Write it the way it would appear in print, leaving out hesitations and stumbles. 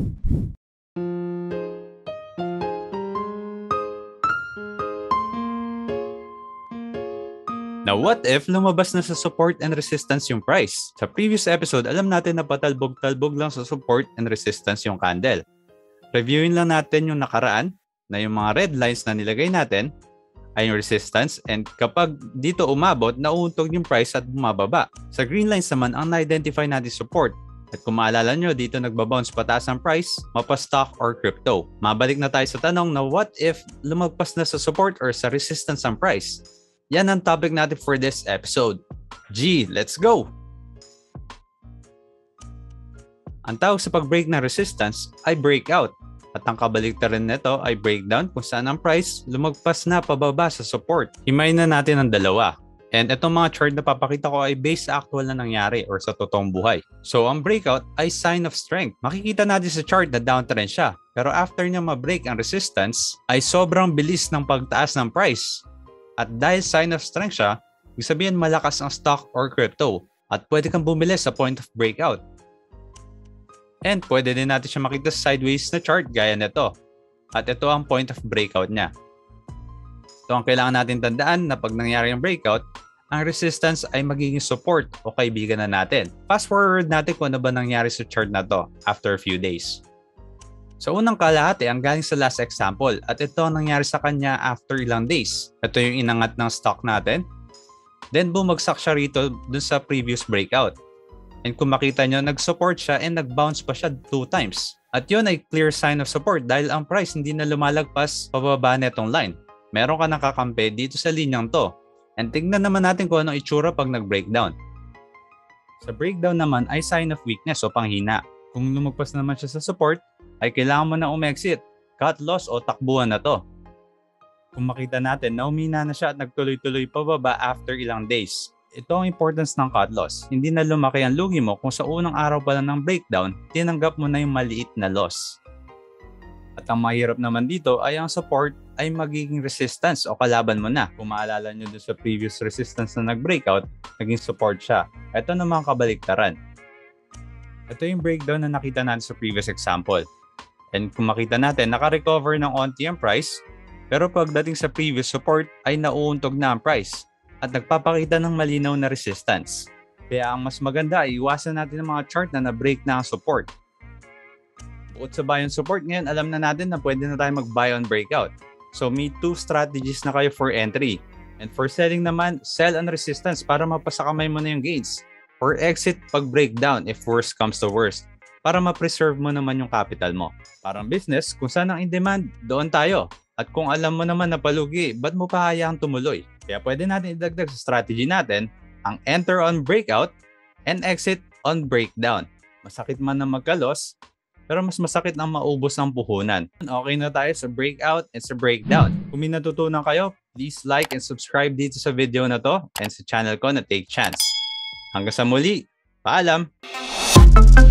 Now, what if lumabas na sa support and resistance yung price? Sa previous episode, alam natin na patalbog-talbog lang sa support and resistance yung candle. Reviewin lang natin yung nakaraan na yung mga red lines na nilagay natin ay yung resistance, and kapag dito umabot, nauuntog yung price at bumababa. Sa green lines naman, ang na-identify natin support. At kung maalala nyo, dito nagbabounce pataas ang price, mapa-stock or crypto. Mabalik na tayo sa tanong na what if lumagpas na sa support or sa resistance ang price? Yan ang topic natin for this episode. Let's go! Ang tawag sa pag-break ng resistance ay breakout. At ang kabaliktaran nito ay breakdown kung saan ang price lumagpas na pababa sa support. Himayin na natin ang dalawa. And itong mga chart na papakita ko ay based sa actual na nangyari or sa totoong buhay. So ang breakout ay sign of strength. Makikita natin sa chart na downtrend siya. Pero after niya ma-break ang resistance ay sobrang bilis ng pagtaas ng price. At dahil sign of strength siya, ibig sabihin malakas ang stock or crypto at pwede kang bumili sa point of breakout. And pwede din natin siya makita sa sideways na chart gaya nito. At ito ang point of breakout niya. Ito ang kailangan natin tandaan na pag nangyari ang breakout, ang resistance ay magiging support o kaibigan na natin. Fast forward natin kung ano ba nangyari sa chart na to after a few days. Sa unang kalahati, ang galing sa last example at ito ang nangyari sa kanya after ilang days. Ito yung inangat ng stock natin. Then bumagsak siya rito dun sa previous breakout. And kung makita nyo, nag-support siya and nag-bounce pa siya 2 times. At yun ay clear sign of support dahil ang price hindi na lumalagpas pababa netong line. Meron ka nakakampi dito sa linyang to. And tignan naman natin kung anong itsura pag nag-breakdown. Sa breakdown naman ay sign of weakness o panghina. Kung lumagpas naman siya sa support, ay kailangan mo na umexit, cut loss o takbuhan na to. Kung makita natin na umina na siya at nagtuloy-tuloy pababa after ilang days. Ito ang importance ng cut loss. Hindi na lumaki ang lugi mo kung sa unang araw pa lang ng breakdown, tinanggap mo na yung maliit na loss. At ang mahirap naman dito ay ang support ay magiging resistance o kalaban mo na. Kung maalala nyo doon sa previous resistance na nag-breakout, naging support siya. Ito naman kabaliktaran. Ito yung breakdown na nakita natin sa previous example. And kung makita natin, naka-recover ng onti ang price, pero pagdating sa previous support ay nauuntog na ang price at nagpapakita ng malinaw na resistance. Kaya ang mas maganda ay iwasan natin ang mga chart na na-break na ang support. Bukod sa buy on support, ngayon alam na natin na pwede na tayo mag-buy on breakout. So may 2 strategies na kayo for entry. And for selling naman, sell on resistance para mapasakamay mo na yung gains. Or exit pag breakdown if worst comes to worst, para ma-preserve mo naman yung capital mo. Parang business, kung saan ang in-demand, doon tayo. At kung alam mo naman na palugi, ba't mo pa hayaang tumuloy? Kaya pwede natin idagdag sa strategy natin ang enter on breakout and exit on breakdown. Masakit man na magka-loss, pero mas masakit ang maubos ng puhunan. Okay na tayo sa breakout and sa breakdown. Kung may natutunan kayo, please like and subscribe dito sa video na to and sa channel ko na Take Chance. Hanggang sa muli, paalam!